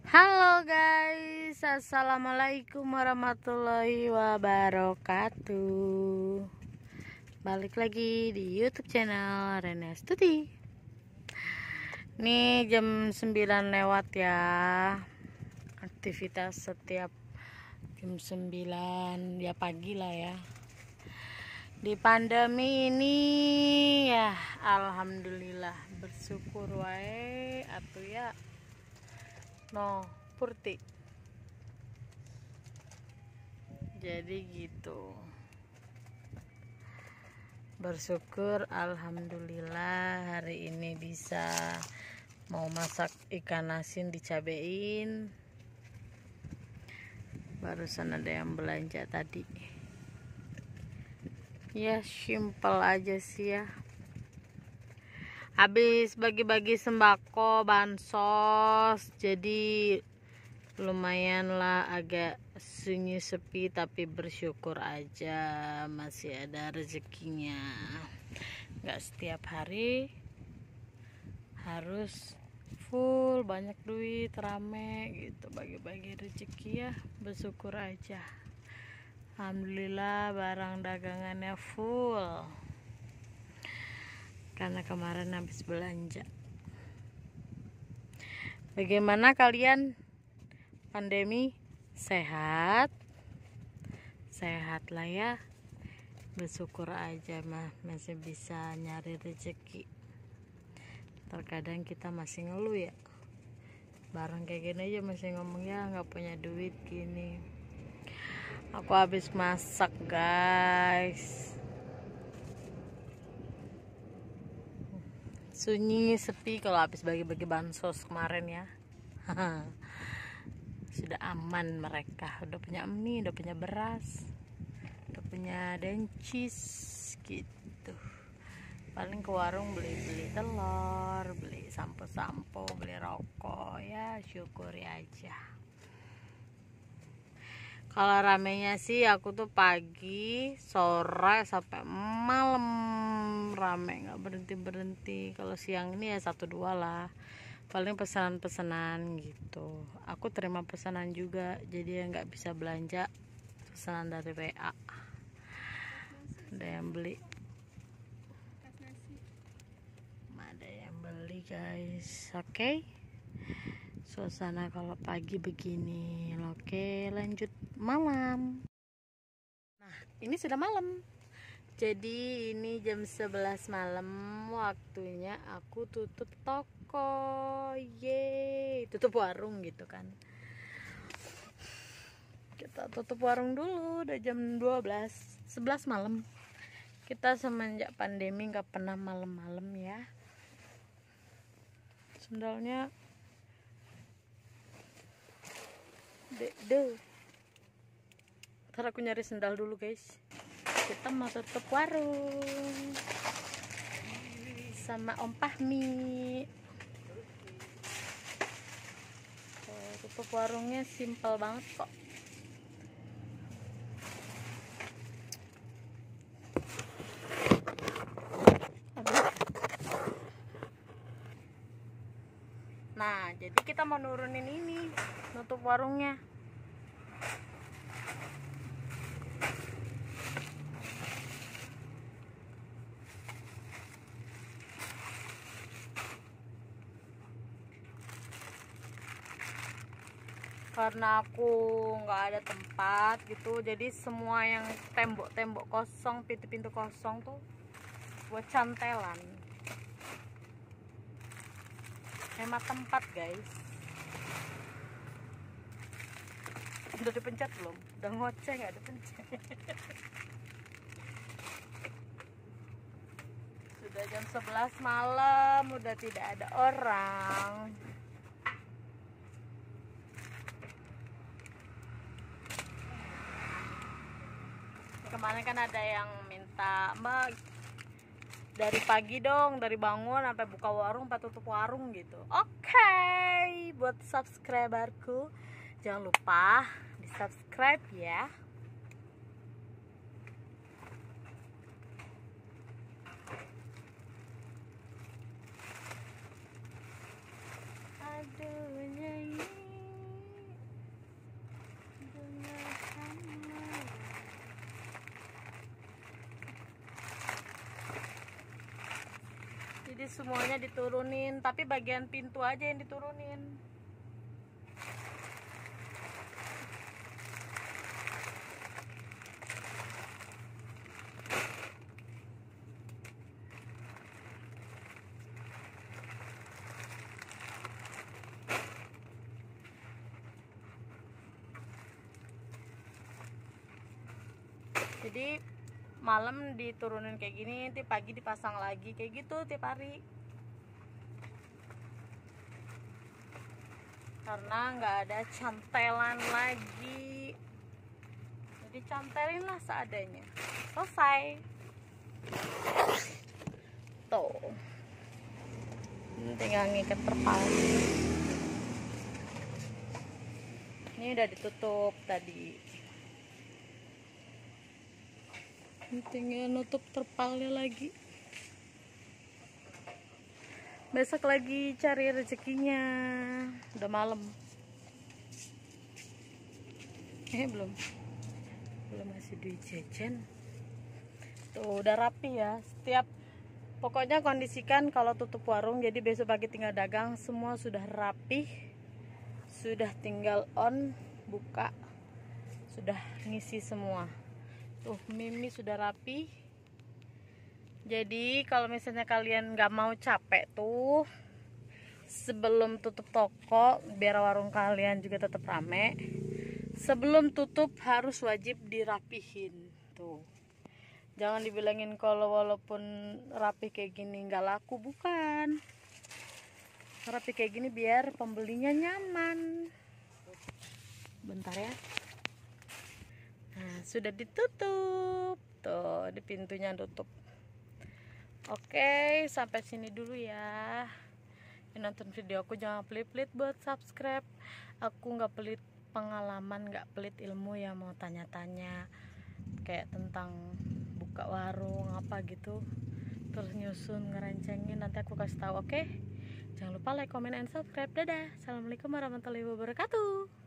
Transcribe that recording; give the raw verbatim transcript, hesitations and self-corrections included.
Halo guys, assalamualaikum warahmatullahi wabarakatuh. Balik lagi di YouTube channel Rene Studi. Ini jam sembilan lewat ya. Aktivitas setiap jam sembilan ya pagi lah ya. Di pandemi ini ya alhamdulillah bersyukur wae atuh ya. No, purti. Jadi gitu. Bersyukur alhamdulillah hari ini bisa mau masak ikan asin dicabein. Barusan ada yang belanja tadi. Ya simple aja sih ya. Habis bagi-bagi sembako bansos, jadi lumayan lah agak sunyi sepi, tapi bersyukur aja masih ada rezekinya. Nggak setiap hari harus full banyak duit rame gitu, bagi-bagi rezeki ya, bersyukur aja. Alhamdulillah barang dagangannya full karena kemarin habis belanja. Bagaimana kalian? Pandemi sehat? Sehat lah ya. Bersyukur aja mah masih bisa nyari rezeki. Terkadang kita masih ngeluh ya. Barang kayak gini aja masih ngomong ya nggak punya duit gini. Aku habis masak guys. Sunyi sepi kalau habis bagi-bagi bansos kemarin ya. Sudah aman mereka, udah punya mie, udah punya beras, udah punya dencis gitu. Paling ke warung beli-beli telur, beli sampo-sampo, beli rokok ya, syukuri aja. Kalau ramenya sih aku tuh pagi, sore sampai malam rame, nggak berhenti berhenti. Kalau siang ini ya satu dua lah, paling pesanan-pesanan gitu. Aku terima pesanan juga, jadi ya nggak bisa belanja, pesanan dari W A. Ada yang beli, ada yang beli guys. Oke, okay. Suasana kalau pagi begini. Oke, lanjut malam. Nah, ini sudah malam. Jadi ini jam sebelas malam, waktunya aku tutup toko. Yeay, tutup warung gitu kan. Kita tutup warung dulu, udah jam dua belas, sebelas malam. Kita semenjak pandemi nggak pernah malam-malam ya. Sendalnya Dede. Ntar aku nyari sendal dulu guys. Kita mau tutup warung sama Om Pahmi. Tutup warungnya simple banget kok. Nah, jadi kita mau nurunin ini, nutup warungnya. Karena aku nggak ada tempat gitu, jadi semua yang tembok-tembok kosong, pintu-pintu kosong tuh buat cantelan. Hemat tempat guys. Udah dipencet belum? Udah ngoceh nggak dipencet? Sudah jam sebelas malam, udah tidak ada orang. Kemarin kan ada yang minta, Mbak dari pagi dong, dari bangun sampai buka warung, sampai tutup warung gitu. Oke, okay. Buat subscriberku jangan lupa di subscribe ya. Aduh nyanyi. semuanya diturunin, tapi bagian pintu aja yang diturunin. Jadi malam diturunin kayak gini, nanti pagi dipasang lagi kayak gitu tiap hari. Karena nggak ada cantelan lagi, jadi cantelin lah seadanya. Selesai. Tuh, ini tinggal ngikat terpal. Ini udah ditutup tadi. Tinggal nutup terpalnya lagi. Besok lagi cari rezekinya. Udah malam. Eh belum. Belum masih duit jajan. Tuh udah rapi ya. Setiap pokoknya kondisikan kalau tutup warung, jadi besok pagi tinggal dagang, semua sudah rapi. Sudah tinggal on, buka. Sudah ngisi semua. Tuh Mimi sudah rapi. Jadi kalau misalnya kalian nggak mau capek tuh, sebelum tutup toko biar warung kalian juga tetap rame, sebelum tutup harus wajib dirapihin. Tuh, jangan dibilangin kalau walaupun rapi kayak gini nggak laku, bukan. Rapi kayak gini biar pembelinya nyaman. Bentar ya. Nah, sudah ditutup. Tuh, di pintunya tutup. Oke, sampai sini dulu ya. Yang nonton video aku jangan pelit-pelit buat subscribe. Aku nggak pelit pengalaman, nggak pelit ilmu ya, mau tanya-tanya kayak tentang buka warung apa gitu. Terus nyusun, ngerencengin, nanti aku kasih tahu, oke? Jangan lupa like, comment, and subscribe. Dadah. Assalamualaikum warahmatullahi wabarakatuh.